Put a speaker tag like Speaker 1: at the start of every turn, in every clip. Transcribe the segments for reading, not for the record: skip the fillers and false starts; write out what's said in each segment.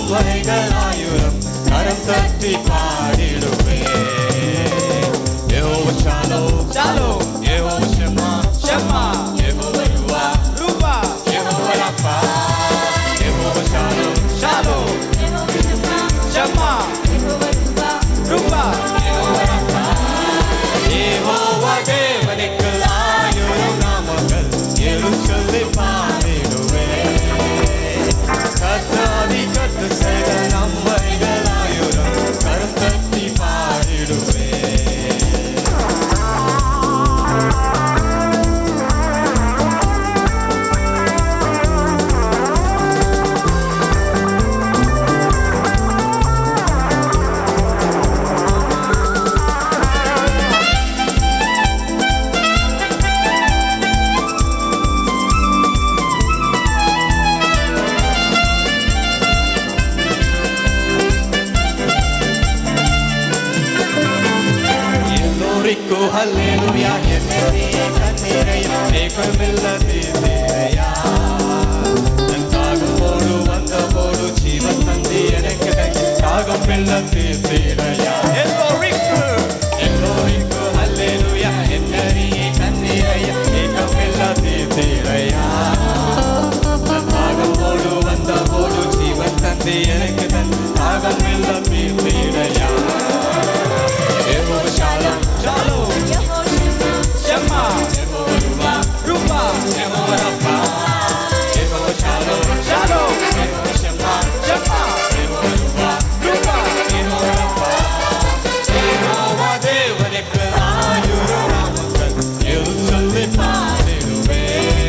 Speaker 1: நன்மைகளாயிரம் கரம் தட்டி பாடிடுவே. Jehovah shalom shalom, Jehovah Shammah Shammah, Jehovah ருவா ருவா, Jehovah Rapha, Jehovah shalom shalom, Jehovah Shammah Shammah, Jehovah ருவா ருவா, யெகோவா ரஃபா. யெகோவா தேவனுக்கு ஆயிரம் நாமங்கள் சொல்லி பாடிடுவே. கர்த்தாதி கர்த்த செய்த நன்மைகளாயிரம் கரம் தட்டி பாடிடுவே. Hallelujah, yeneriye kannireya ekamillathiraya. Nantagavodu vandavodu jeevan tandi enakku taagamillathiraya. Ellorikku hallelujah, yeneriye kannireya ekamillathiraya. Nantagavodu vandavodu jeevan tandi enakku taagamillathiraya. Yehovah shalom shalom, Yehovah Shema, Yehovah Ruva Ruva, Yehovah Rafa, Yehovah Shalom Shalom, Yehovah Shema Shema, Yehovah Ruva Ruva, Yehovah Rafa. Yehovah தேவனுக்கு ஆயிரம் நாமங்கள் சொல்லி பாடிடுவே.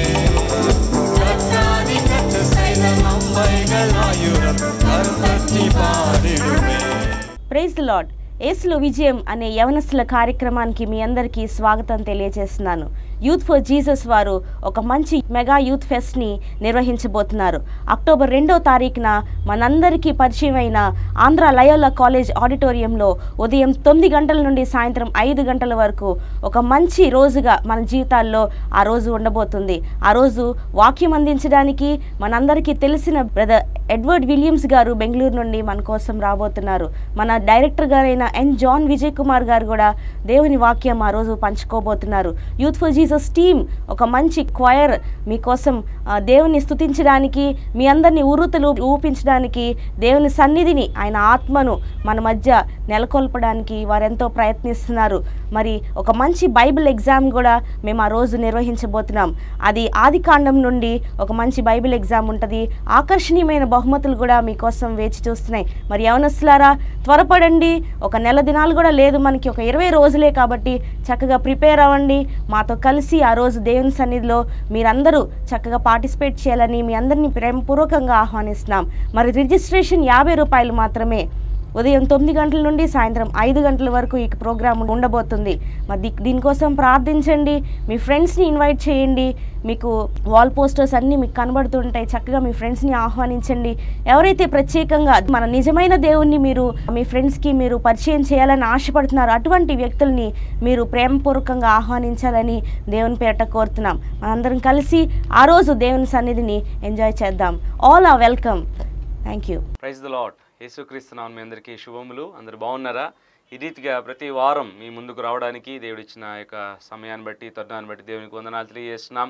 Speaker 1: கர்த்தாதி கர்த்த செய்த நன்மைகள் ஆயிரம் கரம் தட்டி பாடிடுவே.
Speaker 2: Praise the lord. యేసులో విజయం అనే యవనస్తుల కార్యక్రమానికి మీ అందరికీ స్వాగతం తెలియజేస్తున్నాను. యూత్ ఫర్ జీసస్ వారు ఒక మంచి మెగా యూత్ ఫెస్ట్ని నిర్వహించబోతున్నారు. అక్టోబర్ 2వ తారీఖున మనందరికీ పరిచయమైన ఆంధ్ర లయోలా కాలేజ్ ఆడిటోరియంలో ఉదయం 9 గంటల నుండి సాయంత్రం 5 గంటల వరకు ఒక మంచి రోజుగా మన జీవితాల్లో ఆ రోజు ఉండబోతుంది. ఆ రోజు వాక్యం అందించడానికి మనందరికీ తెలిసిన బ్రదర్ ఎడ్వర్డ్ విలియమ్స్ గారు బెంగళూరు నుండి మన కోసం రాబోతున్నారు. మన డైరెక్టర్ గారైన జాన్ విజయ్ కుమార్ గారు కూడా దేవుని వాక్యం ఆ రోజు పంచుకోబోతున్నారు. యూత్ ఫర్ జీసస్ టీమ్ ఒక మంచి క్వైర్ మీకోసం దేవుని స్తుతించడానికి, మీ అందరినీ ఉరుతులు ఊపించడానికి, దేవుని సన్నిధిని ఆయన ఆత్మను మన మధ్య నెలకొల్పడానికి వారెంతో ప్రయత్నిస్తున్నారు. మరి ఒక మంచి బైబిల్ ఎగ్జామ్ కూడా మేము ఆ రోజు నిర్వహించబోతున్నాం. అది ఆదికాండం నుండి ఒక మంచి బైబిల్ ఎగ్జామ్ ఉంటుంది. ఆకర్షణీయమైన బహుమతులు కూడా మీకోసం వేచి చూస్తున్నాయి. మరి యవనస్తులారా త్వరపడండి. ఒక నెల దినాలు కూడా లేదు మనకి, ఒక 20 రోజులే కాబట్టి చక్కగా ప్రిపేర్ అవ్వండి. మాతో కలిసి ఆ రోజు దేవుని సన్నిధిలో మీరందరూ చక్కగా పార్టిసిపేట్ చేయాలని మీ అందరినీ ప్రేమపూర్వకంగా ఆహ్వానిస్తున్నాం. మరి రిజిస్ట్రేషన్ 50 రూపాయలు మాత్రమే. ఉదయం 9 గంటల నుండి సాయంత్రం 5 గంటల వరకు ఈ ప్రోగ్రాం ఉండబోతుంది. మరి దీనికోసం ప్రార్థించండి, మీ ఫ్రెండ్స్ని ఇన్వైట్ చేయండి. మీకు వాల్ పోస్టర్స్ అన్నీ మీకు కనబడుతుంటాయి. చక్కగా మీ ఫ్రెండ్స్ని ఆహ్వానించండి. ఎవరైతే ప్రత్యేకంగా మన నిజమైన దేవుణ్ణి మీరు మీ ఫ్రెండ్స్కి మీరు పరిచయం చేయాలని ఆశపడుతున్నారు, అటువంటి వ్యక్తుల్ని మీరు ప్రేమపూర్వకంగా ఆహ్వానించాలని దేవుని పేరట కోరుతున్నాం. మనందరం కలిసి ఆ రోజు దేవుని సన్నిధిని ఎంజాయ్ చేద్దాం. All are welcome. Thank you.
Speaker 3: Praise the lord. యేసుక్రీస్తు నామమున మీ అందరికీ శుభములు. అందరూ బాగున్నారా? ఈ రీతిగా ప్రతి వారం మీ ముందుకు రావడానికి దేవుడిచ్చిన యొక్క సమయాన్ని బట్టి, తరుణాన్ని బట్టి దేవునికి వందనాలు తెలియజేస్తున్నాం.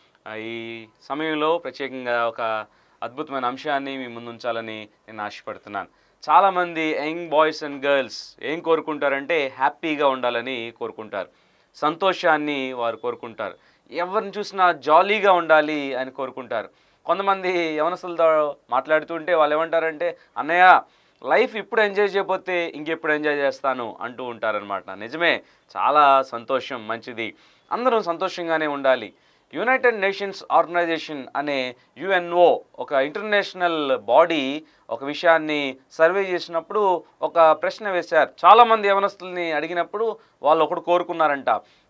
Speaker 3: ఈ సమయంలో ప్రత్యేకంగా ఒక అద్భుతమైన అంశాన్ని మీ ముందు ఉంచాలని నేను ఆశపడుతున్నాను. చాలామంది యంగ్ బాయ్స్ అండ్ గర్ల్స్ ఏం కోరుకుంటారంటే హ్యాపీగా ఉండాలని కోరుకుంటారు, సంతోషాన్ని వారు కోరుకుంటారు, ఎవరిని చూసినా జాలీగా ఉండాలి అని కోరుకుంటారు. కొంతమంది యవనస్తులతో మాట్లాడుతుంటే వాళ్ళు ఏమంటారంటే, అన్నయ్య లైఫ్ ఇప్పుడు ఎంజాయ్ చేయకపోతే ఇంకెప్పుడు ఎంజాయ్ చేస్తాను అంటూ ఉంటారనమాట. నిజమే, చాలా సంతోషం, మంచిది, అందరూ సంతోషంగానే ఉండాలి. యునైటెడ్ నేషన్స్ ఆర్గనైజేషన్ అనే యుఎన్ఓ ఒక ఇంటర్నేషనల్ బాడీ ఒక విషయాన్ని సర్వే చేసినప్పుడు ఒక ప్రశ్న వేశారు. చాలామంది యవనస్తుల్ని అడిగినప్పుడు వాళ్ళు ఒకటి కోరుకున్నారంట,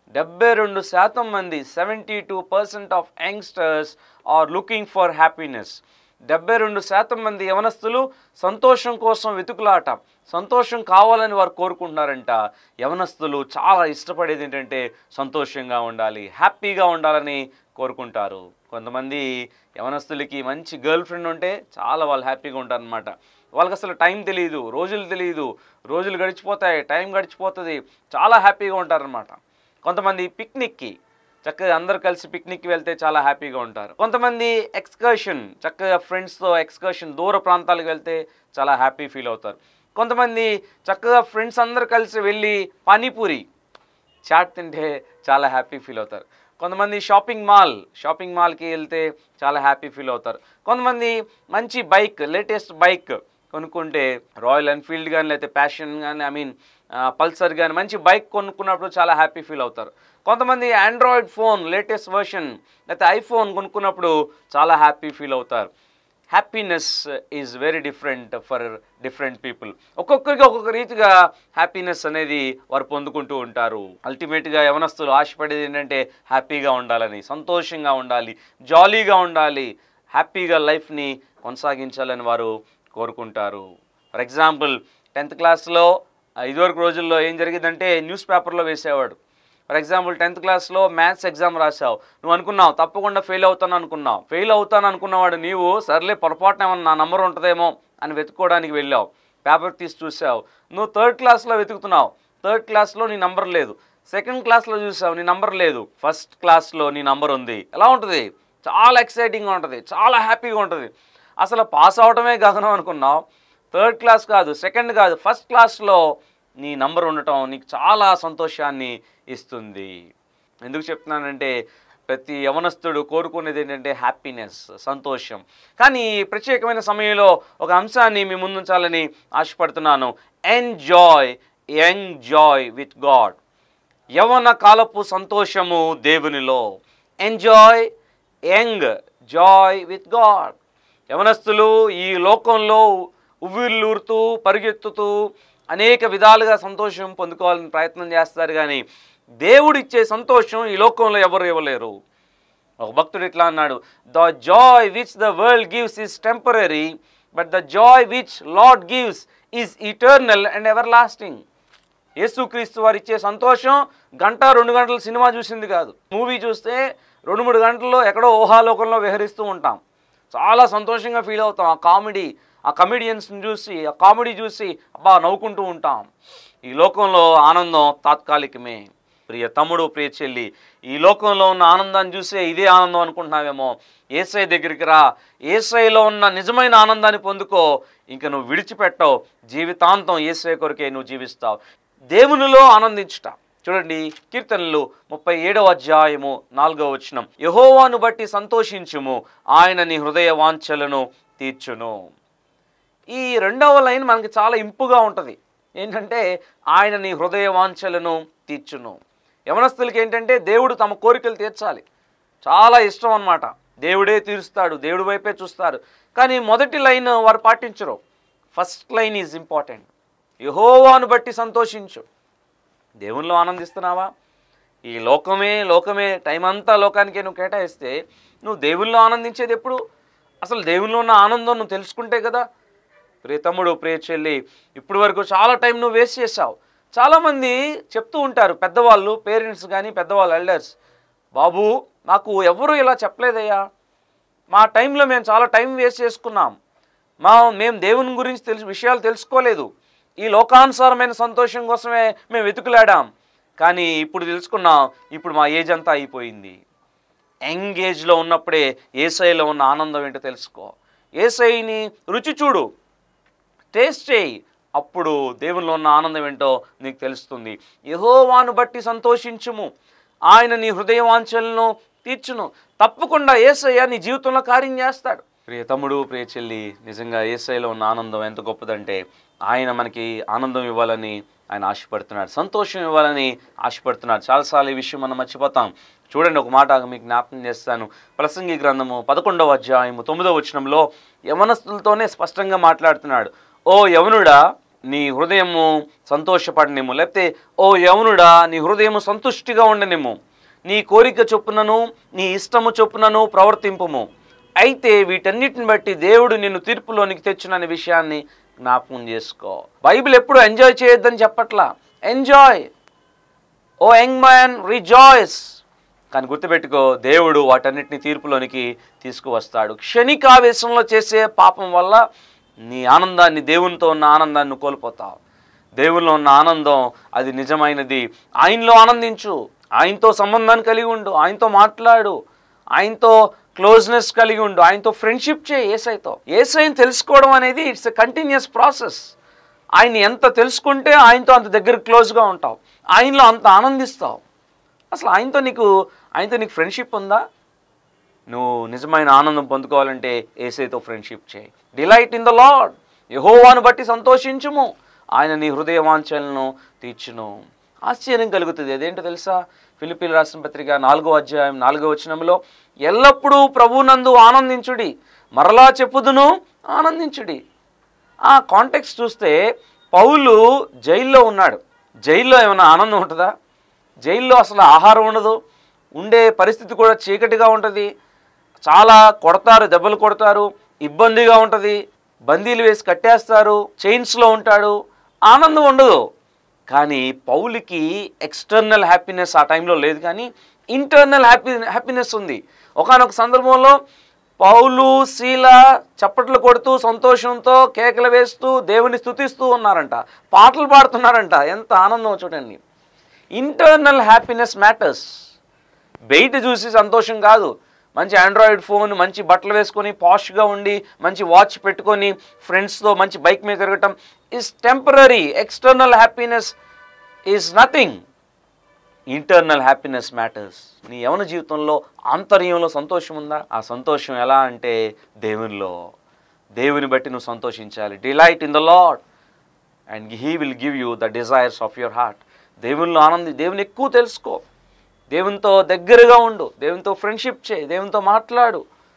Speaker 3: 72% మంది 72% of youngsters are looking for happiness. 72% మంది యవనస్తులు సంతోషం కోసం వెతుకులాట, సంతోషం కావాలని వారు కోరుకుంటున్నారంట. యవనస్తులు చాలా ఇష్టపడేది ఏంటంటే సంతోషంగా ఉండాలి, హ్యాపీగా ఉండాలని కోరుకుంటారు. కొంతమంది యవనస్తులకి మంచి గర్ల్ ఫ్రెండ్ ఉంటే చాలా వాళ్ళు హ్యాపీగా ఉంటారు అనమాట. వాళ్ళకి అసలు టైం తెలియదు, రోజులు తెలియదు, రోజులు గడిచిపోతాయి, టైం గడిచిపోతుంది, చాలా హ్యాపీగా ఉంటారనమాట. కొంతమంది పిక్నిక్కి చక్కగా అందరు కలిసి పిక్నిక్కి వెళ్తే చాలా హ్యాపీగా ఉంటారు. కొంతమంది ఎక్స్కర్షన్, చక్కగా ఫ్రెండ్స్తో ఎక్స్కర్షన్ దూర ప్రాంతాలకు వెళ్తే చాలా హ్యాపీ ఫీల్ అవుతారు. కొంతమంది చక్కగా ఫ్రెండ్స్ అందరు కలిసి వెళ్ళి పానీపూరి చాట్ తింటే చాలా హ్యాపీ ఫీల్ అవుతారు. కొంతమంది షాపింగ్ మాల్కి వెళ్తే చాలా హ్యాపీ ఫీల్ అవుతారు. కొంతమంది మంచి బైక్, లేటెస్ట్ బైక్ కొనుక్కుంటే రాయల్ ఎన్ఫీల్డ్ కానీ లేకపోతే ప్యాషన్ కానీ పల్సర్ కానీ మంచి బైక్ కొనుక్కున్నప్పుడు చాలా హ్యాపీ ఫీల్ అవుతారు. కొంతమంది ఆండ్రాయిడ్ ఫోన్ లేటెస్ట్ వర్షన్ లేకపోతే ఐఫోన్ కొనుక్కున్నప్పుడు చాలా హ్యాపీ ఫీల్ అవుతారు. Happiness is very different for different people. ఒక్కొక్కరికి ఒక్కొక్క రీతిగా హ్యాపీనెస్ అనేది వారు పొందుకుంటూ ఉంటారు. అల్టిమేట్గా యవనస్తులు ఆశపడేది ఏంటంటే హ్యాపీగా ఉండాలని, సంతోషంగా ఉండాలి, జాలీగా ఉండాలి, హ్యాపీగా లైఫ్ని కొనసాగించాలని వారు కోరుకుంటారు. ఫర్ ఎగ్జాంపుల్ 10th క్లాస్లో ఇదివరకు రోజుల్లో ఏం జరిగిందంటే న్యూస్ పేపర్లో వేసేవాడు. ఫర్ ఎగ్జాంపుల్ 10th క్లాస్లో మ్యాథ్స్ ఎగ్జామ్ రాసావు, నువ్వు అనుకున్నావు తప్పకుండా ఫెయిల్ అవుతాను అనుకున్నవాడు నీవు సర్లే పొరపాటున ఏమన్నా నా నంబర్ ఉంటుందేమో అని వెతుక్కోవడానికి వెళ్ళావు. పేపర్ తీసి చూసావు, నువ్వు 3rd క్లాస్లో వెతుకుతున్నావు, 3rd క్లాస్లో నీ నంబర్ లేదు. 2nd క్లాస్లో చూసావు, నీ నంబర్ లేదు. 1st క్లాస్లో నీ నంబర్ ఉంది. ఎలా ఉంటుంది? చాలా ఎక్సైటింగ్గా ఉంటుంది, చాలా హ్యాపీగా ఉంటుంది. అసలు పాస్ అవడమే గగనం అనుకున్నావు. 3rd క్లాస్ కాదు, 2nd కాదు, 1st క్లాస్లో నీ నంబర్ ఉండటం నీకు చాలా సంతోషాన్ని ఇస్తుంది. ఎందుకు చెప్తున్నానంటే ప్రతి యవనస్తుడు కోరుకునేది ఏంటంటే హ్యాపీనెస్, సంతోషం. కానీ ప్రత్యేకమైన సమయంలో ఒక అంశాన్ని మీ ముందుంచాలని ఆశపడుతున్నాను. Young joy with God. యవన కాలపు సంతోషము దేవునిలో. Enjoy young joy with God. యవనస్తులు ఈ లోకంలో ఉవ్విళ్ళూరుతూ పరిగెత్తుతూ అనేక విధాలుగా సంతోషం పొందుకోవాలని ప్రయత్నం చేస్తారు, కానీ దేవుడిచ్చే సంతోషం ఈ లోకంలో ఎవరు ఇవ్వలేరు. ఒక భక్తుడు ఇట్లా అన్నాడు, the joy which the world gives is temporary, but the joy which lord gives is eternal and everlasting. యేసుక్రీస్తు వారు ఇచ్చే సంతోషం 1-2 గంటలు సినిమా చూసింది కాదు. మూవీ చూస్తే 2-3 గంటల్లో ఎక్కడో ఊహాలోకంలో విహరిస్తూ ఉంటాం, చాలా సంతోషంగా ఫీల్ అవుతాం. ఆ కమెడియన్స్ని చూసి, ఆ కామెడీ చూసి అబ్బా నవ్వుకుంటూ ఉంటాం. ఈ లోకంలో ఆనందం తాత్కాలికమే. ప్రియ తమ్ముడు, ప్రియ చెల్లి, ఈ లోకంలో ఉన్న ఆనందాన్ని చూసే ఇదే ఆనందం అనుకుంటున్నావేమో. యేసయ్య దగ్గరికి రా, యేసయ్యలో ఉన్న నిజమైన ఆనందాన్ని పొందుకో. ఇంక నువ్వు విడిచిపెట్టవు, జీవితాంతం యేసయ్య కొరకే నువ్వు జీవిస్తావు. దేవునిలో ఆనందించుట. చూడండి, కీర్తనలు 37వ అధ్యాయము 4వ వచనం. యెహోవాను బట్టి సంతోషించుము, ఆయన నీ హృదయ వాంఛలను తీర్చును. ఈ 2వ లైన్ మనకి చాలా ఇంపుగా ఉంటుంది. ఏంటంటే ఆయన నీ హృదయ వాంఛలను తీర్చును. యవనస్తులకి ఏంటంటే దేవుడు తమ కోరికలు తీర్చాలి, చాలా ఇష్టం అన్నమాట. దేవుడే తీరుస్తాడు, దేవుడి వైపే చూస్తారు. కానీ మొదటి లైన్ వారు పాటించరు. First line is important. యెహోవాను బట్టి సంతోషించు. దేవునిలో ఆనందిస్తున్నావా? ఈ లోకమే టైం అంతా లోకానికే నువ్వు కేటాయిస్తే నువ్వు దేవునిలో ఆనందించేది ఎప్పుడు? అసలు దేవునిలో ఉన్న ఆనందం నువ్వు తెలుసుకుంటే కదా. ప్రియ తమ్ముడు, ప్రియ చెల్లి, ఇప్పటి వరకు చాలా టైం నువ్వు వేస్ట్ చేసావు. చాలామంది చెప్తూ ఉంటారు, పెద్దవాళ్ళు, పేరెంట్స్ కానీ పెద్దవాళ్ళు, ఎల్డర్స్, బాబు నాకు ఎవరు ఇలా చెప్పలేదయ్యా, మా టైంలో మేము చాలా టైం వేస్ట్ చేసుకున్నాం, మేము దేవుని గురించి విషయాలు తెలుసుకోలేదు, ఈ లోకానుసారమైన సంతోషం కోసమే మేము వెతుకులాడాం, కానీ ఇప్పుడు తెలుసుకున్నాం, ఇప్పుడు మా ఏజ్ అంతా అయిపోయింది. యంగ్ ఏజ్లో ఉన్నప్పుడే యేసయ్యలో ఉన్న ఆనందం ఏంటో తెలుసుకో. యేసయ్యని రుచి చూడు, టేస్ట్ చేయి, అప్పుడు దేవునిలో ఉన్న ఆనందం ఏంటో నీకు తెలుస్తుంది. యెహోవాను బట్టి సంతోషించుము, ఆయన నీ హృదయ వాంఛలను తీర్చును. తప్పకుండా యేసయ్య నీ జీవితంలో కార్యం చేస్తాడు. ప్రియ తమ్ముడు, ప్రియ చెల్లి, నిజంగా యేసయ్యలో ఉన్న ఆనందం ఎంత గొప్పదంటే ఆయన మనకి ఆనందం ఇవ్వాలని ఆయన ఆశపడుతున్నాడు, సంతోషం ఇవ్వాలని ఆశపడుతున్నాడు. చాలాసార్లు ఈ విషయం మనం మర్చిపోతాం. చూడండి, ఒక మాట మీకు జ్ఞాపకం చేస్తాను. ప్రసంగి గ్రంథము 11వ అధ్యాయము 9వ వచనంలో యవనస్తులతోనే స్పష్టంగా మాట్లాడుతున్నాడు. ఓ యవనుడా, నీ హృదయము సంతోషపడనేమో, లేకపోతే ఓ యవనుడా, నీ హృదయము సంతుష్టిగా ఉండనేమో, నీ కోరిక చొప్పునను నీ ఇష్టము చొప్పునను ప్రవర్తింపుము, అయితే వీటన్నిటిని బట్టి దేవుడు నిన్ను తీర్పులోనికి తెచ్చుననే విషయాన్ని జ్ఞాపకం చేసుకో. బైబిల్ ఎప్పుడు ఎంజాయ్ చేయొద్దని చెప్పట్లా. Enjoy. O young man, rejoice. కానీ గుర్తుపెట్టుకో, దేవుడు వాటన్నిటిని తీర్పులోనికి తీసుకువస్తాడు. క్షణికావేశంలో చేసే పాపం వల్ల నీ ఆనందాన్ని, దేవునితో ఉన్న ఆనందాన్ని కోల్పోతావు. దేవునిలో ఉన్న ఆనందం అది నిజమైనది. ఆయనలో ఆనందించు, ఆయనతో సంబంధాన్ని కలిగి ఉండు, ఆయనతో మాట్లాడు, ఆయనతో క్లోజ్నెస్ కలిగి ఉండు, ఆయనతో ఫ్రెండ్షిప్ చేయి. యేసయ్యని తెలుసుకోవడం అనేది ఇట్స్ ఎ కంటిన్యూస్ ప్రాసెస్. ఆయన ఎంత తెలుసుకుంటే ఆయనతో అంత దగ్గర క్లోజ్గా ఉంటావు, ఆయనలో అంత ఆనందిస్తావు. అసలు ఆయనతో నీకు ఫ్రెండ్షిప్ ఉందా? నువ్వు నిజమైన ఆనందం పొందుకోవాలంటే యేసయ్యతో ఫ్రెండ్షిప్ చేయి. డిలైట్ ఇన్ ద లార్డ్, యెహోవాను బట్టి సంతోషించుము, ఆయన నీ హృదయ వాంఛలను తీర్చును. ఆశ్చర్యం కలుగుతుంది. అదేంటో తెలుసా? ఫిలిప్పీయులకు రాసిన పత్రిక 4వ అధ్యాయం 4వ వచనంలో, ఎల్లప్పుడూ ప్రభువునందు ఆనందించుడి, మరలా చెప్పుదును ఆనందించుడి. ఆ కాంటెక్స్ట్ చూస్తే పౌలు జైల్లో ఉన్నాడు. జైల్లో ఏమైనా ఆనందం ఉంటుందా? జైల్లో అసలు ఆహారం ఉండదు, ఉండే పరిస్థితి కూడా చీకటిగా ఉంటుంది, చాలా కొడతారు, దెబ్బలు కొడతారు, ఇబ్బందిగా ఉంటుంది, బందీలు వేసి కట్టేస్తారు, చైన్స్లో ఉంటాడు, ఆనందం ఉండదు. కానీ పౌలుకి ఎక్స్టర్నల్ హ్యాపీనెస్ ఆ టైంలో లేదు, కానీ ఇంటర్నల్ హ్యాపీనెస్ ఉంది. ఒకానొక సందర్భంలో పౌలు, శీల చప్పట్లు కొడుతూ సంతోషంతో కేకలు వేస్తూ దేవుని స్తుతిస్తూ ఉన్నారంట, పాటలు పాడుతున్నారంట. ఎంత ఆనందం చూడండి. Internal happiness matters. బయట చూసి సంతోషం కాదు. మంచి ఆండ్రాయిడ్ ఫోన్, మంచి బట్టలు వేసుకొని పాష్గా ఉండి, మంచి వాచ్ పెట్టుకొని ఫ్రెండ్స్తో మంచి బైక్ మీద తిరగటం is temporary. External happiness is nothing. Internal happiness matters. నీ యవన జీవితంలో ఆంతర్యంలో సంతోషం ఉందా? ఆ సంతోషం ఎలా అంటే దేవునిలో. దేవుని బట్టి నువ్వు సంతోషించాలి. Delight in the lord and he will give you the desires of your heart. దేవునిలో దేవుని ఎక్కువ తెలుసుకో, దేవునితో దగ్గరగా ఉండు, దేవునితో ఫ్రెండ్షిప్ చేయి, దేవునితో మాట్లాడు,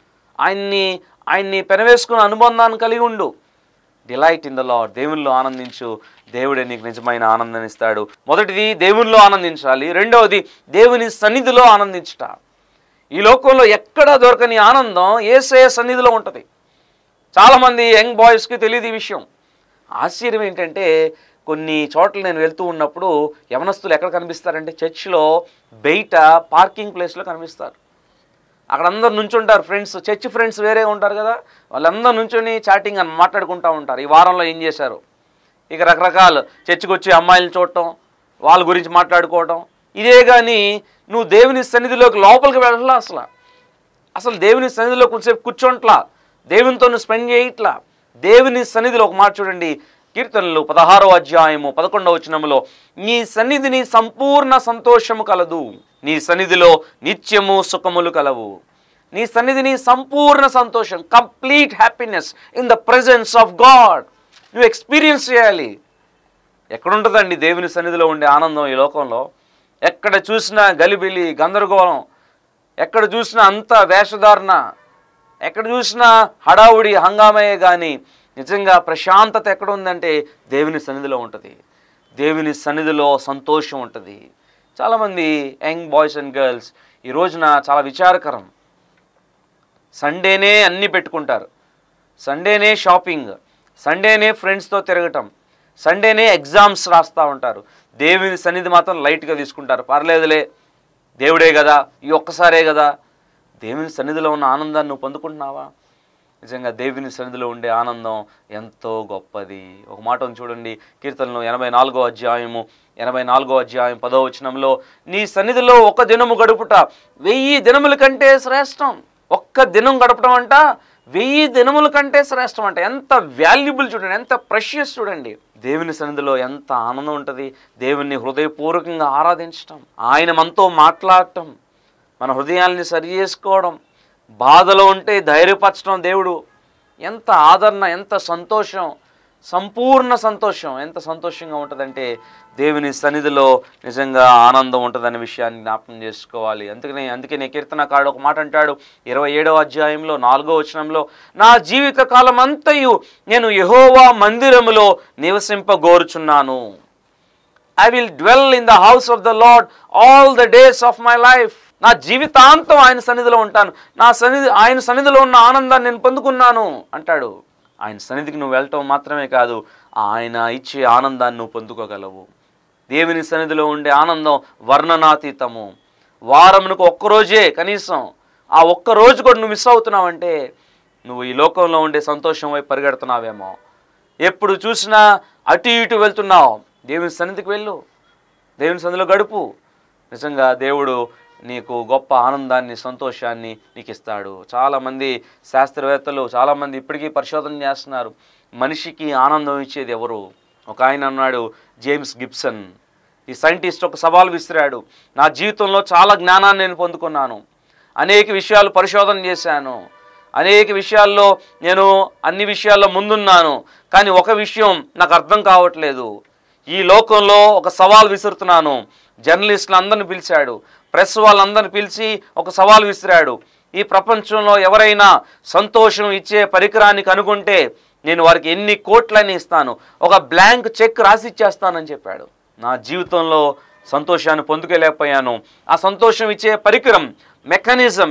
Speaker 3: ఆయన్ని పెనవేసుకున్న అనుబంధాన్ని కలిగి ఉండు. డిలైట్ ఇన్ ద లార్డ్, దేవునిలో ఆనందించు, దేవుడే నీకు నిజమైన ఆనందాన్ని ఇస్తాడు. మొదటిది దేవునిలో ఆనందించాలి, రెండవది దేవుని సన్నిధిలో ఆనందించుట. ఈ లోకంలో ఎక్కడా దొరకని ఆనందం యేసయ్య సన్నిధిలో ఉంటుంది. చాలామంది యంగ్ బాయ్స్కి తెలియదు ఈ విషయం. ఆశ్చర్యం ఏంటంటే, కొన్ని చోట్ల నేను వెళ్తూ ఉన్నప్పుడు యవనస్తులు ఎక్కడ కనిపిస్తారంటే చర్చిలో బయట పార్కింగ్ ప్లేస్లో కనిపిస్తారు. అక్కడ అందరు నుంచుంటారు ఫ్రెండ్స్, చర్చ్ ఫ్రెండ్స్ వేరే ఉంటారు కదా, వాళ్ళందరూ నుంచొని చాటింగ్ అని మాట్లాడుకుంటూ ఉంటారు. ఈ వారంలో ఏం చేశారు, ఇక రకరకాలు చర్చికి వచ్చి అమ్మాయిలను చూడటం, వాళ్ళ గురించి మాట్లాడుకోవటం, ఇదే. కానీ నువ్వు దేవుని సన్నిధిలోకి లోపలికి వెళ్ళట్లా. అసలు దేవుని సన్నిధిలో కొంచెంసేపు కూర్చోంట్లా, దేవునితో నువ్వు స్పెండ్ చేయట్లా. దేవుని సన్నిధిలో ఒక మాట చూడండి, కీర్తనలు 16వ అధ్యాయము 11వ వచనములో, నీ సన్నిధిని సంపూర్ణ సంతోషము కలదు, నీ సన్నిధిలో నిత్యము సుఖములు కలవు. నీ సన్నిధిని సంపూర్ణ సంతోషం, complete happiness in the presence of God నువ్వు ఎక్స్పీరియన్స్ చేయాలి. ఎక్కడుంటుందండి దేవుని సన్నిధిలో ఉండే ఆనందం ఈ లోకంలో? ఎక్కడ చూసినా గలిబిలి, గందరగోళం, ఎక్కడ చూసినా అంతా వేషధారణ, ఎక్కడ చూసినా హడావుడి, హంగామయ్యే. కానీ నిజంగా ప్రశాంతత ఎక్కడ ఉందంటే దేవుని సన్నిధిలో ఉంటుంది. దేవుని సన్నిధిలో సంతోషం ఉంటుంది. చాలామంది యంగ్ బాయ్స్ అండ్ గర్ల్స్ ఈ రోజున చాలా విచారకరం. సండేనే అన్నీ పెట్టుకుంటారు, సండేనే షాపింగ్, సండేనే ఫ్రెండ్స్తో తిరగటం, సండేనే ఎగ్జామ్స్ రాస్తూ ఉంటారు. దేవుని సన్నిధి మాత్రం లైట్గా తీసుకుంటారు. పర్లేదులే, దేవుడే కదా, ఈ ఒక్కసారే కదా. దేవుని సన్నిధిలో ఉన్న ఆనందాన్ని నువ్వు పొందుకుంటున్నావా? నిజంగా దేవుని సన్నిధిలో ఉండే ఆనందం ఎంతో గొప్పది. ఒక మాట ఉంది చూడండి, కీర్తనలు 84వ అధ్యాయము 10వ వచనంలో, నీ సన్నిధిలో ఒక దినము గడుపుట 1000 దినముల కంటే శ్రేష్టం. ఒక్క దినం గడపడం అంట 1000 దినముల కంటే శ్రేష్టం అంట. ఎంత వాల్యుబుల్ చూడండి, ఎంత ప్రెషియస్ చూడండి. దేవుని సన్నిధిలో ఎంత ఆనందం ఉంటుంది. దేవుణ్ణి హృదయపూర్వకంగా ఆరాధించటం, ఆయన మనతో మాట్లాడటం, మన హృదయాల్ని సరి చేసుకోవడం, బాధలో ఉంటే ధైర్యపరచడం. దేవుడు ఎంత ఆదరణ, ఎంత సంతోషం, సంపూర్ణ సంతోషం, ఎంత సంతోషంగా ఉంటుందంటే దేవుని సన్నిధిలో నిజంగా ఆనందం ఉంటుందనే విషయాన్ని జ్ఞాపకం చేసుకోవాలి. అందుకనే కీర్తనకారుడు ఒక మాట అంటాడు 27వ అధ్యాయంలో 4వ వచనంలో, నా జీవిత కాలం అంతయు నేను యెహోవా మందిరములో నివసింపగోరుచున్నాను. I will dwell in the house of the lord all the days of my life. నా జీవితాంతం ఆయన సన్నిధిలో ఉంటాను. ఆయన సన్నిధిలో ఉన్న ఆనందాన్ని నేను పొందుకున్నాను అంటాడు. ఆయన సన్నిధికి నువ్వు వెళ్ళటం మాత్రమే కాదు, ఆయన ఇచ్చే ఆనందాన్ని నువ్వు పొందుకోగలవు. దేవుని సన్నిధిలో ఉండే ఆనందం వర్ణనాతీతము. వారమునకు ఒక్కరోజే కనీసం, ఆ ఒక్కరోజు కూడా నువ్వు మిస్ అవుతున్నావంటే నువ్వు ఈ లోకంలో ఉండే సంతోషం వైపు పరిగెడుతున్నావేమో. ఎప్పుడు చూసినా అటు ఇటు వెళ్తున్నావు. దేవుని సన్నిధికి వెళ్ళు, దేవుని సన్నిధిలో గడుపు. నిజంగా దేవుడు నీకు గొప్ప ఆనందాన్ని, సంతోషాన్ని నీకు ఇస్తాడు. చాలామంది శాస్త్రవేత్తలు, చాలామంది ఇప్పటికీ పరిశోధన చేస్తున్నారు, మనిషికి ఆనందం ఇచ్చేది ఎవరు. ఒక ఆయన అన్నాడు, జేమ్స్ గిబ్సన్, ఈ సైంటిస్ట్ ఒక సవాల్ విసిరాడు. నా జీవితంలో చాలా జ్ఞానాన్ని నేను పొందుకున్నాను, అనేక విషయాలు పరిశోధన చేశాను, అనేక విషయాల్లో నేను అన్ని విషయాల్లో ముందున్నాను, కానీ ఒక విషయం నాకు అర్థం కావట్లేదు. ఈ లోకంలో ఒక సవాల్ విసురుతున్నాను. జర్నలిస్టులు అందరిని పిలిచాడు, ప్రెస్ వాళ్ళందరిని పిలిచి ఒక సవాల్ విసిరాడు. ఈ ప్రపంచంలో ఎవరైనా సంతోషం ఇచ్చే పరికరాన్ని కనుగొంటే నేను వారికి ఎన్ని కోట్లని ఇస్తాను, ఒక బ్లాంక్ చెక్ రాసి ఇచ్చేస్తానని చెప్పాడు. నా జీవితంలో సంతోషాన్ని పొందుకోలేకపోయాను. ఆ సంతోషం ఇచ్చే పరికరం, మెకానిజం,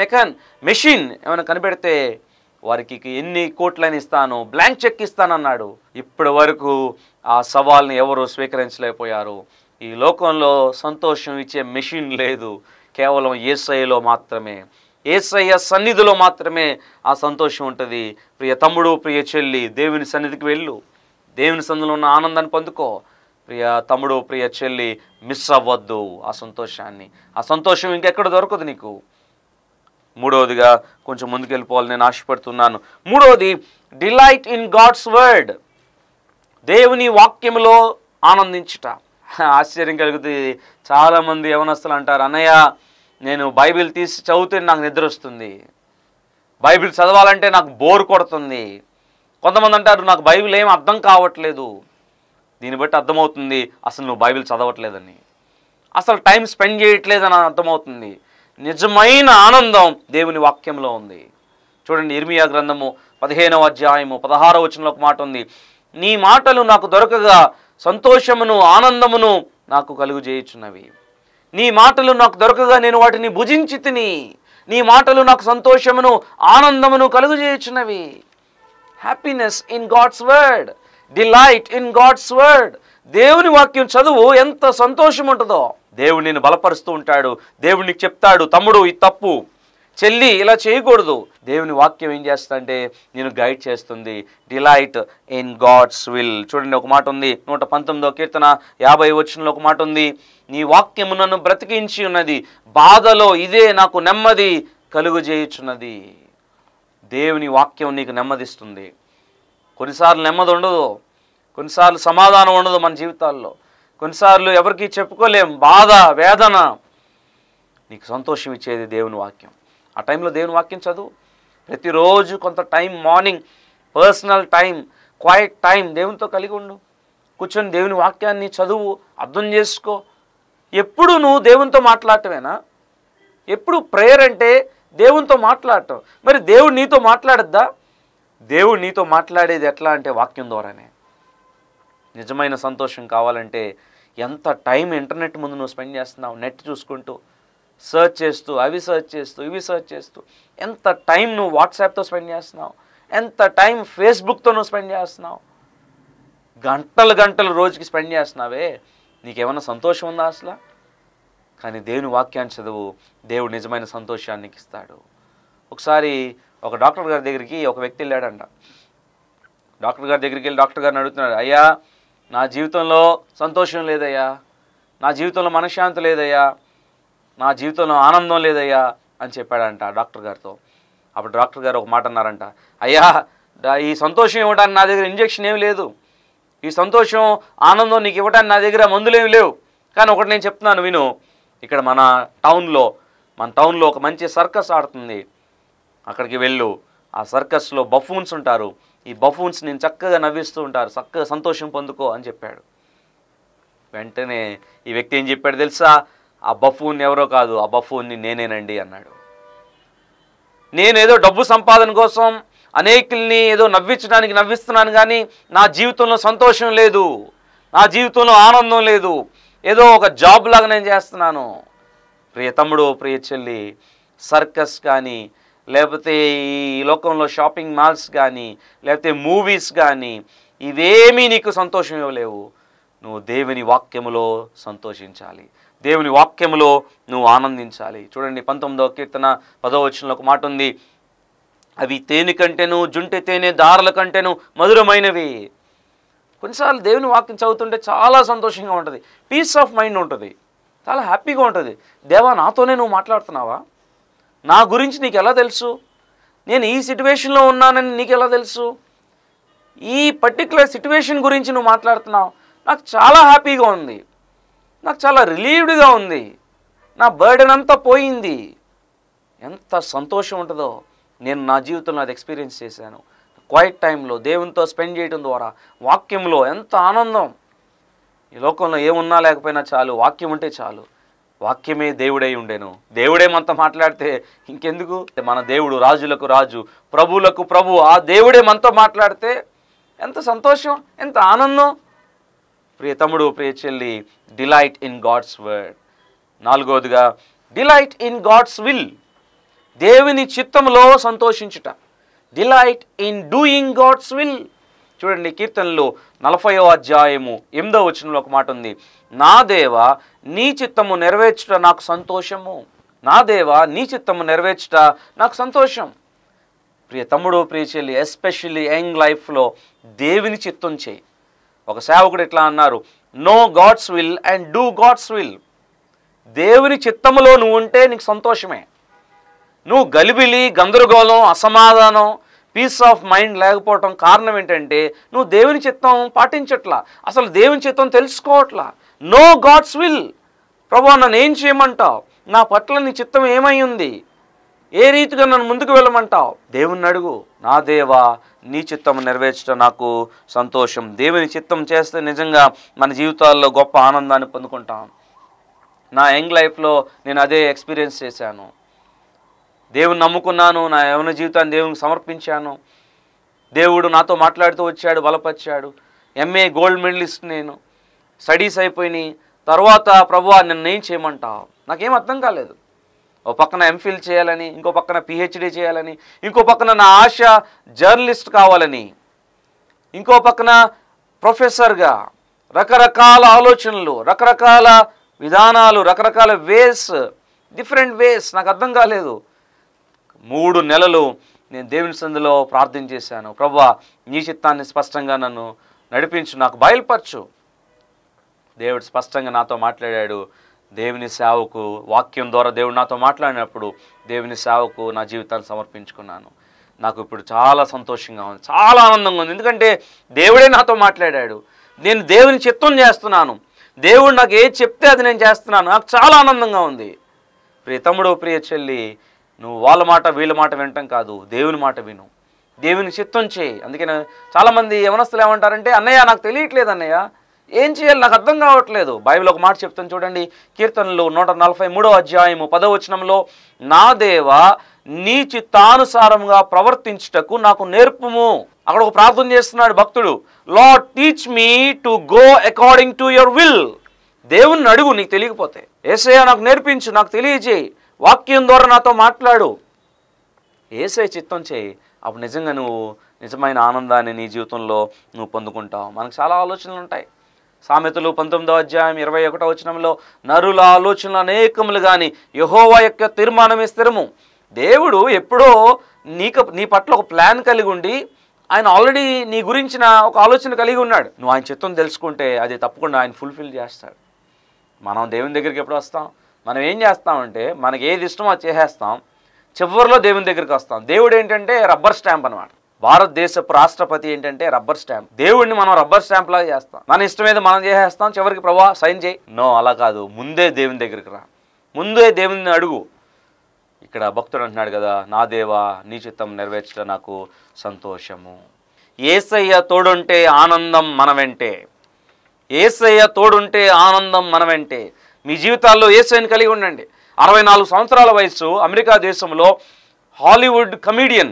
Speaker 3: మెషిన్ ఏమైనా కనిపెడితే వారికి ఎన్ని కోట్లని ఇస్తాను, బ్లాంక్ చెక్ ఇస్తానన్నాడు. ఇప్పటి వరకు ఆ సవాల్ని ఎవరు స్వీకరించలేకపోయారు. ఈ లోకంలో సంతోషం ఇచ్చే మెషిన్ లేదు, కేవలం యేసయ్యలో మాత్రమే, యేసయ్య సన్నిధిలో మాత్రమే ఆ సంతోషం ఉంటుంది. ప్రియ తమ్ముడు, ప్రియ చెల్లి, దేవుని సన్నిధికి వెళ్ళు, దేవుని సన్నిధిలో ఉన్న ఆనందాన్ని పొందుకో. ప్రియ తమ్ముడు, ప్రియ చెల్లి, మిస్ అవ్వద్దు ఆ సంతోషాన్ని. ఆ సంతోషం ఇంకెక్కడ దొరకదు నీకు. మూడవదిగా కొంచెం ముందుకెళ్ళిపోవాలి నేను ఆశపడుతున్నాను. మూడవది, డిలైట్ ఇన్ గాడ్స్ వర్డ్, దేవుని వాక్యములో ఆనందించుట. ఆశ్చర్యం కలుగుతుంది. చాలామంది యవనస్తులు అంటారు, అన్నయ్య నేను బైబిల్ తీసి చదివితే నాకు నిద్ర వస్తుంది, బైబిల్ చదవాలంటే నాకు బోర్ కొడుతుంది. కొంతమంది అంటారు, నాకు బైబిల్ ఏం అర్థం కావట్లేదు. దీన్ని బట్టి అర్థమవుతుంది అసలు నువ్వు బైబిల్ చదవట్లేదని, అసలు టైం స్పెండ్ చేయట్లేదని అర్థమవుతుంది. నిజమైన ఆనందం దేవుని వాక్యంలో ఉంది. చూడండి, ఇర్మియా గ్రంథము 15వ అధ్యాయము 16వ వచనంలో ఒక మాట ఉంది, నీ మాటలు నాకు దొరకగా సంతోషమును ఆనందమును నాకు కలుగు చేయుచున్నవి. నీ మాటలు నాకు దొరకగా నేను వాటిని భుజించి తిని, నీ మాటలు నాకు సంతోషమును ఆనందమును కలుగు చేయుచున్నవి. Happiness in God's word, delight in God's word. దేవుని వాక్యం చదువు, ఎంత సంతోషం ఉంటుందో. దేవుడు నిన్ను బలపరుస్తూ ఉంటాడు. దేవుడు నీకు చెప్తాడు, తమ్ముడు ఇది తప్పు, చెల్లి ఇలా చేయకూడదు. దేవుని వాక్యం ఏం చేస్తుందంటే నేను గైడ్ చేస్తుంది. Delight in God's will. చూడండి, ఒక మాట ఉంది 119వ కీర్తన 50వ వచనంలో ఒక మాట ఉంది, నీ వాక్యము నన్ను బ్రతికించి ఉన్నది, బాధలో ఇదే నాకు నెమ్మది కలుగు చేయుచున్నది. దేవుని వాక్యం నీకు నెమ్మదిస్తుంది. కొన్నిసార్లు నెమ్మది ఉండదు, కొన్నిసార్లు సమాధానం ఉండదు మన జీవితాల్లో, కొన్నిసార్లు ఎవరికి చెప్పుకోలేం, బాధ, వేదన. నీకు సంతోషం ఇచ్చేది దేవుని వాక్యం. ఆ టైంలో దేవుని వాక్యం చదువు. ప్రతిరోజు కొంత time, morning personal time, quiet time దేవునితో కలిగి ఉండు. కూర్చొని దేవుని వాక్యాన్ని చదువు, అర్థం చేసుకో. ఎప్పుడు నువ్వు దేవునితో మాట్లాడటమేనా? ఎప్పుడు ప్రేయర్ అంటే దేవునితో మాట్లాడటం. మరి దేవుడు నీతో మాట్లాడద్దా? దేవుడు నీతో మాట్లాడేది ఎట్లా అంటే వాక్యం ద్వారానే. నిజమైన సంతోషం కావాలంటే ఎంత టైం ఇంటర్నెట్ ముందు నువ్వు స్పెండ్ చేస్తున్నావు, నెట్ చూసుకుంటూ, సర్చ్ చేస్తూ, అవి సర్చ్ చేస్తూ, ఇవి సర్చ్ చేస్తూ, ఎంత టైం నువ్వు వాట్సాప్తో స్పెండ్ చేస్తున్నావు, ఎంత టైం ఫేస్బుక్తో నువ్వు స్పెండ్ చేస్తున్నావు, గంటలు గంటలు రోజుకి స్పెండ్ చేస్తున్నావే, నీకేమన్నా సంతోషం ఉందా అసలు? కానీ దేవుని వాక్యాన్ని చదువు, దేవుడు నిజమైన సంతోషాన్ని నీకు ఇస్తాడు. ఒకసారి ఒక డాక్టర్ గారి దగ్గరికి ఒక వ్యక్తి వెళ్ళాడంట. డాక్టర్ గారి దగ్గరికి వెళ్ళి డాక్టర్ గారిని అడుగుతున్నాడు, అయ్యా నా జీవితంలో సంతోషం లేదయ్యా, నా జీవితంలో మనశ్శాంతి లేదయ్యా, నా జీవితంలో ఆనందం లేదయ్యా అని చెప్పాడంట డాక్టర్ గారితో. అప్పుడు డాక్టర్ గారు ఒక మాట అన్నారంట, అయ్యా ఈ సంతోషం ఇవ్వడానికి నా దగ్గర ఇంజెక్షన్ ఏమి లేదు, ఈ సంతోషం ఆనందం నీకు ఇవ్వడానికి నా దగ్గర మందులేమి లేవు, కానీ ఒకటి నేను చెప్తున్నాను విను. ఇక్కడ మన టౌన్లో ఒక మంచి సర్కస్ ఆడుతుంది, అక్కడికి వెళ్ళు. ఆ సర్కస్లో బఫూన్స్ ఉంటారు, ఈ బఫూన్స్ నేను చక్కగా నవ్విస్తూ ఉంటారు, చక్కగా సంతోషం పొందుకో అని చెప్పాడు. వెంటనే ఈ వ్యక్తి ఏం చెప్పాడు తెలుసా? ఆ బఫూన్ ఎవరో కాదు, ఆ బఫూన్ని నేనేనండి అన్నాడు. నేను ఏదో డబ్బు సంపాదన కోసం అనేకుల్ని ఏదో నవ్వించడానికి నవ్విస్తున్నాను, కానీ నా జీవితంలో సంతోషం లేదు, నా జీవితంలో ఆనందం లేదు, ఏదో ఒక జాబ్ లాగా నేను చేస్తున్నాను. ప్రియ తమ్ముడు, ప్రియ చెల్లి, సర్కస్ కానీ, లేకపోతే ఈ లోకంలో షాపింగ్ మాల్స్ కానీ, లేకపోతే మూవీస్ కానీ, ఇవేమీ నీకు సంతోషం ఇవ్వలేవు. నువ్వు దేవుని వాక్యములో సంతోషించాలి, దేవుని వాక్యములో నువ్వు ఆనందించాలి. చూడండి 19వ కీర్తన 10వ వచనంలో ఒక మాట ఉంది, అవి తేనె కంటేను జుంటె తేనె దారుల కంటేను మధురమైనవి. కొన్నిసార్లు దేవుని వాక్యం చదువుతుంటే చాలా సంతోషంగా ఉంటుంది, పీస్ ఆఫ్ మైండ్ ఉంటుంది, చాలా హ్యాపీగా ఉంటుంది. దేవా, నాతోనే నువ్వు మాట్లాడుతున్నావా? నా గురించి నీకు ఎలా తెలుసు? నేను ఈ సిట్యువేషన్లో ఉన్నానని నీకు ఎలా తెలుసు? ఈ పర్టికులర్ సిట్యువేషన్ గురించి నువ్వు మాట్లాడుతున్నావు, నాకు చాలా హ్యాపీగా ఉంది, నాకు చాలా రిలీవ్డ్గా ఉంది, నా బర్డెన్ అంతా పోయింది. ఎంత సంతోషం ఉంటుందో నేను నా జీవితంలో అది ఎక్స్పీరియన్స్ చేశాను. క్వైట్ టైంలో దేవునితో స్పెండ్ చేయడం ద్వారా, వాక్యంలో ఎంత ఆనందం. ఈ లోకంలో ఏమున్నా లేకపోయినా చాలు, వాక్యం ఉంటే చాలు. వాక్యమే దేవుడై ఉండేను. దేవుడే మనతో మాట్లాడితే ఇంకెందుకు? మన దేవుడు రాజులకు రాజు, ప్రభువులకు ప్రభు, ఆ దేవుడే మనతో మాట్లాడితే ఎంత సంతోషం, ఎంత ఆనందం. ప్రియ తమ్ముడు, ప్రియ చెల్లి, డిలైట్ ఇన్ గాడ్స్ వర్డ్. 4వదిగా డిలైట్ ఇన్ గాడ్స్ విల్. దేవుని చిత్తములో సంతోషించుట. Delight in doing God's will. చూడండి కీర్తనలు 40వ అధ్యాయము 8వ వచనంలో ఒక మాట ఉంది, నా దేవా నీ చిత్తము నెరవేర్చుట నాకు సంతోషము. నా దేవా నీ చిత్తము నెరవేర్చుట నాకు సంతోషం. ప్రియ తమ్ముడు, ప్రియ చెల్లి, ఎస్పెషల్లీ యంగ్ లైఫ్లో దేవుని చిత్తం చేయి. ఒక సేవకుడు ఇట్లా అన్నారు, know God's will and do God's will. దేవుని చిత్తములో నువ్వు ఉంటే నీకు సంతోషమే. నువ్వు గలిబిలి, గందరగోళం, అసమాధానం, పీస్ ఆఫ్ మైండ్ లేకపోవటం కారణం ఏంటంటే నువ్వు దేవుని చిత్తం పాటించట్లా, అసలు దేవుని చిత్తం తెలుసుకోవట్లా. No God's will. ప్రభువా నన్ను ఏం చేయమంటావు? నా పట్ల నీ చిత్తం ఏమై ఉంది? ఏ రీతిగా నన్ను ముందుకు వెళ్ళమంటావు? దేవుణ్ణి అడుగు. నా దేవా నీ చిత్తం నెరవేర్చడం నాకు సంతోషం. దేవుని చిత్తం చేస్తే నిజంగా మన జీవితాల్లో గొప్ప ఆనందాన్ని పొందుకుంటాం. నా యంగ్ లైఫ్లో నేను అదే ఎక్స్పీరియన్స్ చేశాను. దేవుని నమ్ముకున్నాను, నా యవ్వన జీవితాన్ని దేవునికి సమర్పించాను. దేవుడు నాతో మాట్లాడుతూ వచ్చాడు, బలపరిచాడు. ఎంఏ గోల్డ్ మెడలిస్ట్ నేను. స్టడీస్ అయిపోయినాయి. తర్వాత ప్రభువా నన్ను ఏం చేయమంటావు? నాకేం అర్థం కాలేదు. ఓ పక్కన ఎంఫిల్ చేయాలని, ఇంకో పక్కన పిహెచ్డి చేయాలని, ఇంకో పక్కన నా ఆశ జర్నలిస్ట్ కావాలని, ఇంకో పక్కన ప్రొఫెసర్గా. రకరకాల ఆలోచనలు, రకరకాల విధానాలు, రకరకాల వేస్, డిఫరెంట్ వేస్. నాకు అర్థం కాలేదు. 3 నెలలు నేను దేవుని సన్నిధిలో ప్రార్థన చేశాను. ప్రభువా నీ చిత్తాన్ని స్పష్టంగా నన్ను నడిపించు, నాకు బయలుపరచు. దేవుడు స్పష్టంగా నాతో మాట్లాడాడు. దేవుని సేవకు, వాక్యం ద్వారా దేవుడు నాతో మాట్లాడినప్పుడు దేవుని సేవకు నా జీవితాన్ని సమర్పించుకున్నాను. నాకు ఇప్పుడు చాలా సంతోషంగా ఉంది, చాలా ఆనందంగా ఉంది. ఎందుకంటే దేవుడే నాతో మాట్లాడాడు. నేను దేవుని చిత్తం చేస్తున్నాను. దేవుడు నాకు ఏది చెప్తే అది నేను చేస్తున్నాను. నాకు చాలా ఆనందంగా ఉంది. ప్రియ తమ్ముడు, ప్రియ చెల్లి, నువ్వు వాళ్ళ మాట వీళ్ళ మాట వినటం కాదు, దేవుని మాట విను, దేవుని చిత్తం చేయి. అందుకని చాలామంది యవనస్తులు ఏమంటారంటే, అన్నయ్య నాకు తెలియట్లేదు అన్నయ్య, ఏం చేయాలి నాకు అర్థం కావట్లేదు. బైబిల్ ఒక మాట చెప్తాను చూడండి, కీర్తనలు 143వ అధ్యాయము 10వ వచనంలో, నా దేవా నీ చిత్తానుసారంగా ప్రవర్తించుటకు నాకు నేర్పుము. అక్కడ ఒక ప్రార్థన చేస్తున్నాడు భక్తుడు, lord teach me to go according to your will. దేవుణ్ణి అడుగు నీకు తెలియకపోతే. యేసయ్యా నాకు నేర్పించు, నాకు తెలియజేయి, వాక్యం ద్వారా నాతో మాట్లాడు. యేసయ్య చిత్తం చేయి. అప్పుడు నిజంగా నువ్వు నిజమైన ఆనందాన్ని నీ జీవితంలో నువ్వు పొందుకుంటావు. మనకు చాలా ఆలోచనలు ఉంటాయి. సామెతలు 19వ అధ్యాయం 21వ వచనంలో, నరుల ఆలోచనలు అనేకములు కానీ యెహోవా యొక్క తీర్మానమే స్థిరము. దేవుడు ఎప్పుడో నీ పట్ల ఒక ప్లాన్ కలిగి ఉండి, ఆయన ఆల్రెడీ నీ గురించిన ఒక ఆలోచన కలిగి ఉన్నాడు. నువ్వు ఆయన చిత్తం తెలుసుకుంటే అది తప్పకుండా ఆయన ఫుల్ఫిల్ చేస్తాడు. మనం దేవుని దగ్గరికి ఎప్పుడు వస్తాం? మనం ఏం చేస్తామంటే మనకి ఏది ఇష్టమో అది చేసేస్తాం, చివరిలో దేవుని దగ్గరికి వస్తాం. దేవుడు ఏంటంటే రబ్బర్ స్టాంప్ అనమాట. భారతదేశపు రాష్ట్రపతి ఏంటంటే రబ్బర్ స్టాంప్. దేవుడిని మనం రబ్బర్ స్టాంప్ లాగా చేస్తాం. మన ఇష్టం ఏదో మనం చేసేస్తాం, చివరికి ప్రభువా సైన్ చేయి. నో, అలా కాదు. ముందే దేవుని దగ్గరికి రా, ముందే దేవుని అడుగు. ఇక్కడ భక్తుడు అంటున్నాడు కదా, నా దేవా నీ చిత్తం నెరవేర్చడం నాకు సంతోషము. యేసయ్య తోడుంటే ఆనందం మన వెంటే. యేసయ్య తోడుంటే ఆనందం మన వెంటే. మీ జీవితాల్లో యేసయ్యని కలిగి ఉండండి. 64 సంవత్సరాల వయసు, అమెరికా దేశంలో హాలీవుడ్ కమీడియన్,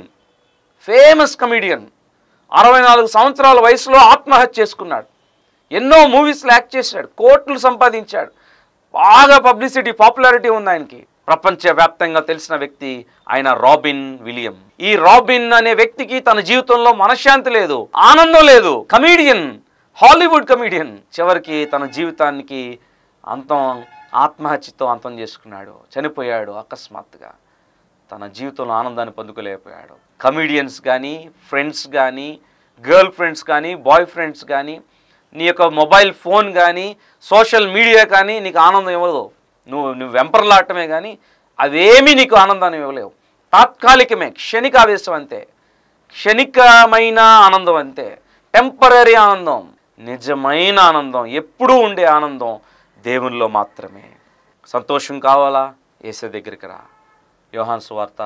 Speaker 3: ఫేమస్ కమీడియన్, 64 సంవత్సరాల వయసులో ఆత్మహత్య చేసుకున్నాడు. ఎన్నో మూవీస్లో యాక్ట్ చేశాడు, కోట్లు సంపాదించాడు, బాగా పబ్లిసిటీ, పాపులారిటీ ఉంది ఆయనకి. ప్రపంచవ్యాప్తంగా తెలిసిన వ్యక్తి ఆయన రాబిన్ విలియం. ఈ రాబిన్ అనే వ్యక్తికి తన జీవితంలో మనశ్శాంతి లేదు, ఆనందం లేదు. కమీడియన్, హాలీవుడ్ కమీడియన్, చివరికి తన జీవితానికి అంతం ఆత్మహత్యతో అంతం చేసుకున్నాడు, చనిపోయాడు. అకస్మాత్తుగా తన జీవితంలో ఆనందాన్ని పొందుకోలేకపోయాడు. కమీడియన్స్ కానీ, ఫ్రెండ్స్ కానీ, గర్ల్ ఫ్రెండ్స్ కానీ, బాయ్ ఫ్రెండ్స్ కానీ, నీ యొక్క మొబైల్ ఫోన్ కానీ, సోషల్ మీడియా కానీ నీకు ఆనందం ఇవ్వదు. నువ్వు వెంపర్లాడటమే కానీ అవేమీ నీకు ఆనందాన్ని ఇవ్వలేవు. తాత్కాలికమే, క్షణికావేశం అంతే, క్షణికమైన ఆనందం అంతే, టెంపరీ ఆనందం. నిజమైన ఆనందం, ఎప్పుడూ ఉండే ఆనందం దేవునిలో మాత్రమే. సంతోషం కావాలా? యేసే దగ్గరికి రా. యోహాను సువార్త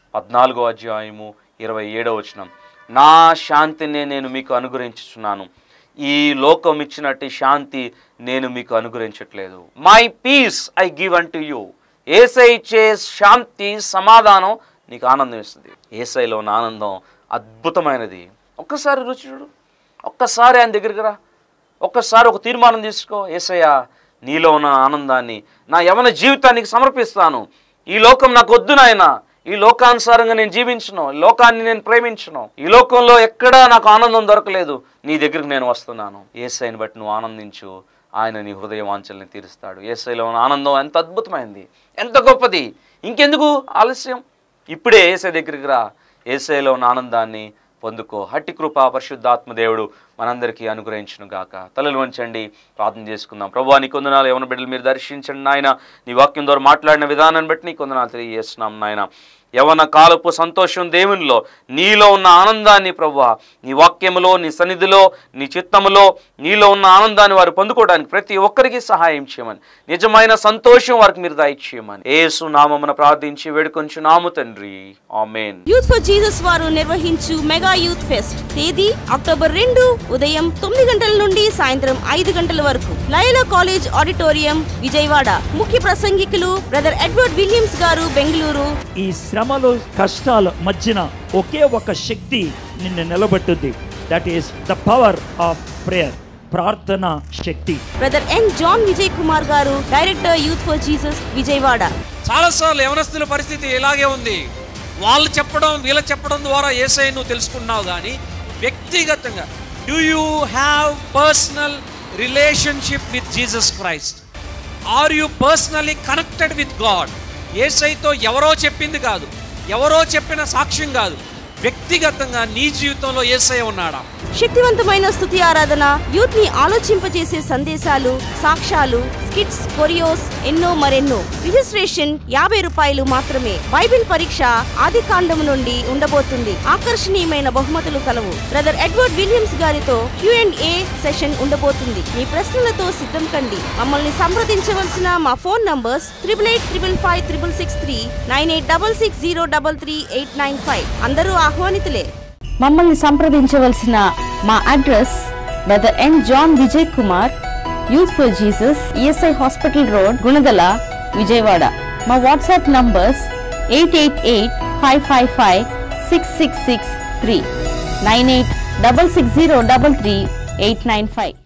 Speaker 3: 14వ అధ్యాయము 27వ వచనం, నా శాంతిని నేను మీకు అనుగ్రహించుచున్నాను, ఈ లోకం ఇచ్చినట్టు శాంతి నేను మీకు అనుగ్రహించట్లేదు. My peace I give unto you. యేసై ఇచ్చే శాంతి, సమాధానం నీకు ఆనందం ఇస్తుంది. యేసైలో ఉన్న ఆనందం అద్భుతమైనది. ఒక్కసారి రుచి చూడు, ఒక్కసారి ఆయన దగ్గరికి రా, ఒక్కసారి ఒక తీర్మానం తీసుకో. యేసయ్య, నీలో ఉన్న ఆనందాన్ని నా యవన జీవితానికి సమర్పిస్తాను. ఈ లోకం నాకు వద్దు నాయన, ఈ లోకానుసారంగా నేను జీవించను, ఈ లోకాన్ని నేను ప్రేమించను, ఈ లోకంలో ఎక్కడా నాకు ఆనందం దొరకలేదు, నీ దగ్గరికి నేను వస్తున్నాను. యేసయ్యని బట్టి నువ్వు ఆనందించు, ఆయన నీ హృదయ వాంఛల్ని తీరుస్తాడు. యేసయ్యలో ఉన్న ఆనందం ఎంత అద్భుతమైంది, ఎంత గొప్పది. ఇంకెందుకు ఆలస్యం? ఇప్పుడే యేసయ్య దగ్గరికి రా, యేసయ్యలో ఉన్న ఆనందాన్ని పొందుకో. హట్టి కృప పరిశుద్ధాత్మ దేవుడు మనందరికీ అనుగ్రహించును గాక. తలలు వంచండి, ప్రార్థన చేసుకుందాం. ప్రభువా, నీ కొందనాలు యవన బిడ్డలు మీరు దర్శించండి నాయన. నీ వాక్యం ద్వారా మాట్లాడిన విధానాన్ని బట్టి నీ కొందనాలు తెలియజేస్తున్నాం నాయన. యవన కాలపు సంతోషం దేవునిలో, నీలో ఉన్న ఆనందాన్ని ప్రభువా, నీ వాక్యములో, నీ సన్నిధిలో, నీ చిత్తములో నీలో ఉన్న ఆనందాన్ని వారు పొందుకోవడానికి ప్రతి ఒక్కరికి సహాయం చేయమని, నిజమైన సంతోషం వారికి మీరు దయచేయమని యేసు నామమున ప్రార్థించి వేడుకొంచున్నాము తండ్రి, ఆమేన్.
Speaker 2: యూత్ ఫర్ జీసస్ వారు నిర్వహించు మెగా యూత్ ఫెస్ట్ తేదీ అక్టోబర్ 2 ఉదయం 9 గంటల నుండి సాయంత్రం 5 గంటల వరకు లయలా కాలేజ్ ఆడిటోరియం, విజయవాడ. ముఖ్య ప్రసంగికులు బ్రదర్ ఎడ్వర్డ్ విలియమ్స్ గారు, బెంగళూరు.
Speaker 4: ఈ శ్రమలు కష్టాల మధ్యన ఒకే ఒక శక్తి నిన్ను నిలబెట్టుద్ది. That is the power of prayer, ప్రార్థన శక్తి.
Speaker 2: Brother N John Vijay Kumar గారు, director youth for Jesus, Vijayawada.
Speaker 5: చాలాసార్లు యవనస్తుల పరిస్థితి ఇలాగే ఉంది. వాళ్ళు చెప్పడం, వీళ్ళు చెప్పడం ద్వారా యేసయ్యను నువ్వు తెలుసుకున్నావు, కానీ వ్యక్తిగతంగా do you have personal relationship with Jesus Christ? Are you personally connected with God? యేసయ్యతో ఎవరో చెప్పింది కాదు, ఎవరో చెప్పిన సాక్ష్యం కాదు, వ్యక్తిగతంగా నీ జీవితంలో యేసయ్య ఉన్నాడా?
Speaker 2: శక్తివంతమైన స్తుతి ఆరాధన, యూత్ ని ఆలోచింపజేసే సందేశాలు, సాక్ష్యాలు, స్కిట్స్, కొరియోస్, ఎన్నో మరెన్నో. రిజిస్ట్రేషన్ 50 రూపాయలు మాత్రమే. బైబిల్ పరీక్ష ఆది కాండము నుండి ఉండబోతుంది. ఆకర్షణీయమైన బహుమతులు కలవు. బ్రదర్ ఎడ్వర్డ్ విలియమ్స్ గారితో Q&A సెషన్ ఉండబోతుంది. మీ ప్రశ్నలతో సిద్ధం కండి. మమ్మల్ని సంప్రదించవలసిన మా ఫోన్ నంబర్స్ 8885556663, 9866033895. అందరూ ఆహ్వానితులే. మమ్మల్ని సంప్రదించవలసిన మా address brother N John Vijay Kumar, youth for Jesus, ESI hospital road, Gunadala, Vijayawada. మా వాట్సాప్ నంబర్స్ 8885556663, 9866033895.